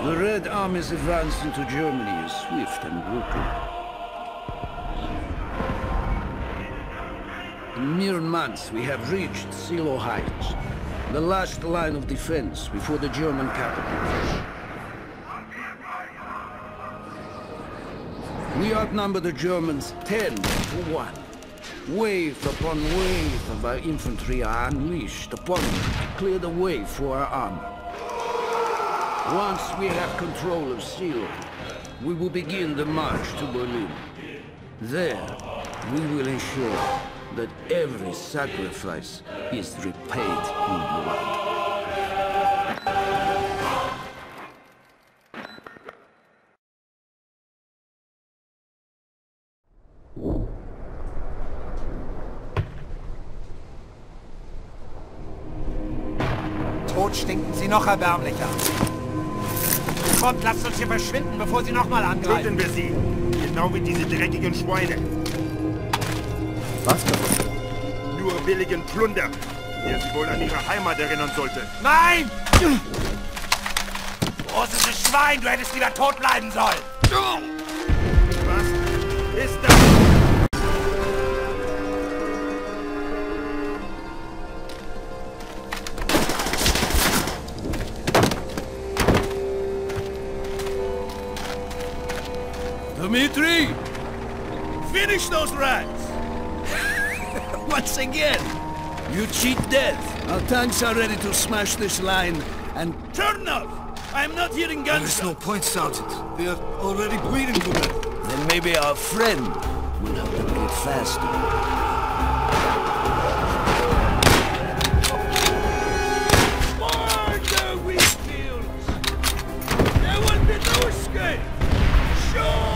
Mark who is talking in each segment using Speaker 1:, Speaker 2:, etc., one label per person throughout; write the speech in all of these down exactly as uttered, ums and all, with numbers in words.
Speaker 1: The Red Army's advance into Germany is swift and brutal. In mere months, we have reached Silo Heights, the last line of defense before the German capital. We outnumber the Germans ten to one. Wave upon wave of our infantry are unleashed upon them to clear the way for our army. Once we have control of Silo, we will begin the march to Berlin. There, we will ensure that every sacrifice is repaid in blood.
Speaker 2: Tot stinken sie noch erbärmlicher. Kommt, lasst uns hier verschwinden, bevor sie nochmal angreifen.
Speaker 3: Töten wir sie! Genau wie diese dreckigen Schweine.
Speaker 4: Was?
Speaker 3: Nur billigen Plunder, der sie wohl an ihre Heimat erinnern sollte.
Speaker 2: Nein! Großes Schwein, du hättest wieder tot bleiben sollen!
Speaker 3: Was ist das?
Speaker 1: Dmitri! Finish those rats! Once again! You cheat death! Our tanks are ready to smash this line, and turn up! I'm not hearing guns!
Speaker 5: There's no point, Sergeant. They are already bleeding to death.
Speaker 1: Then maybe our friend will help them get faster. Burn the wheat fields! There will be no escape! Sure!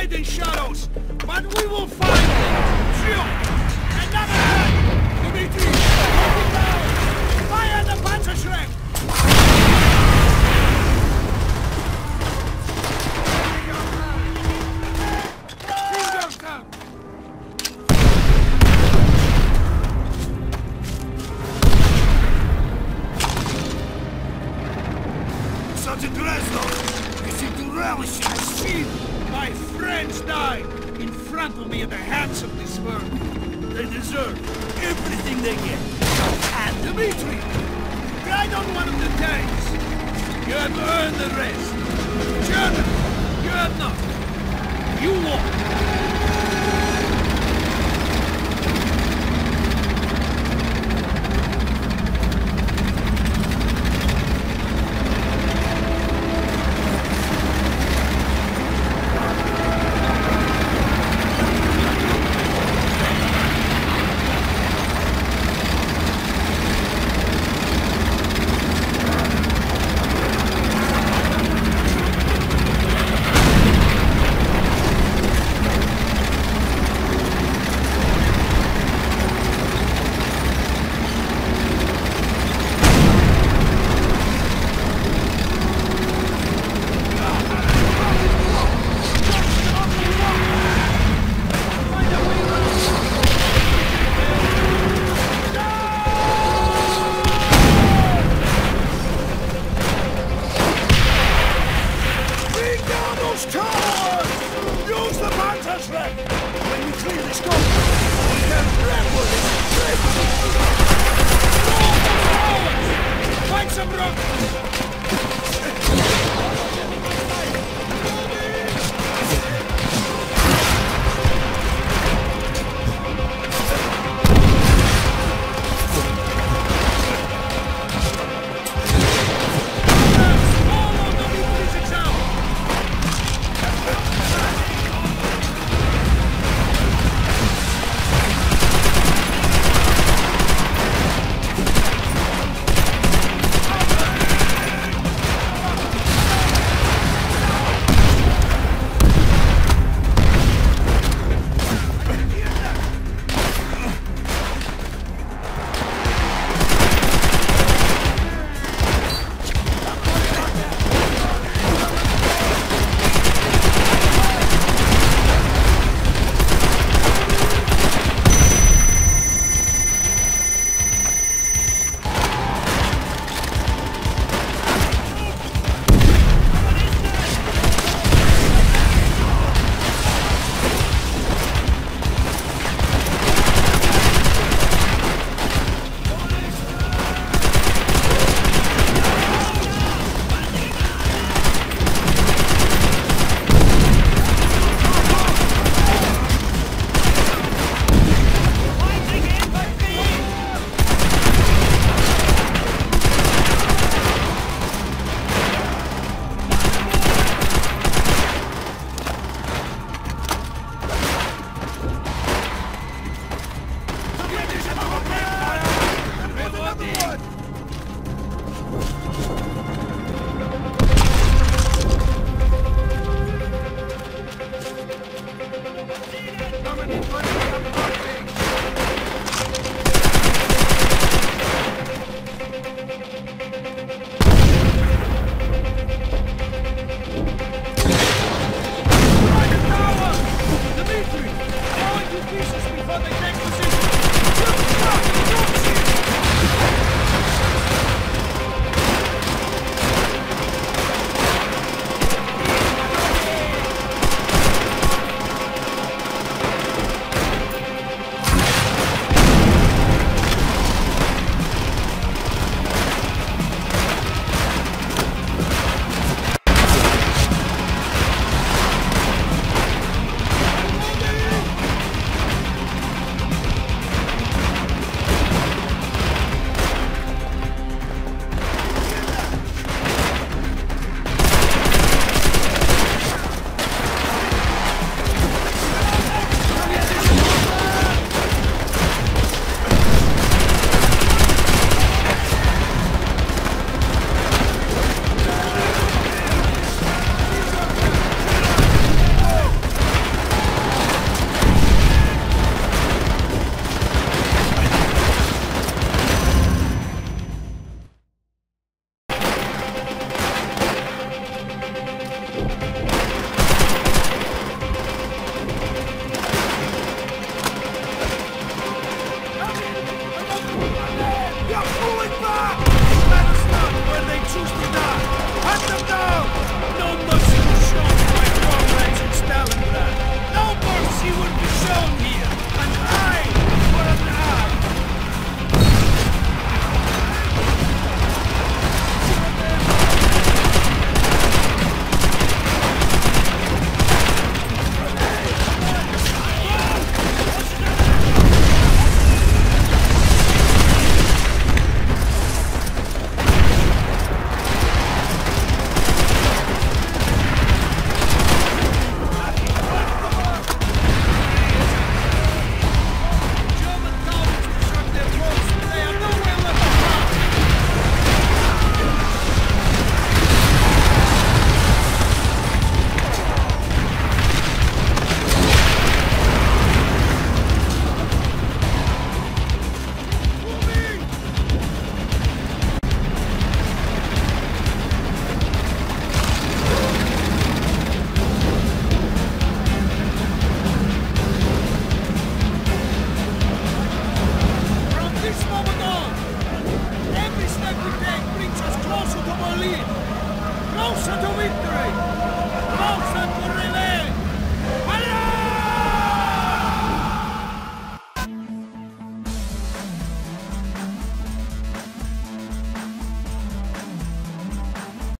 Speaker 2: hide in shadows, but we will find them! Shoot! Another one! Dimitri! Take it down! Fire the Panzerschreck!
Speaker 5: Sergeant Reznov! You seem to relish it!
Speaker 2: I see my friends die in front of me at the hands of this world. They deserve everything they get. And Dimitri, ride on one of the tanks. You have earned the rest. German, you have not.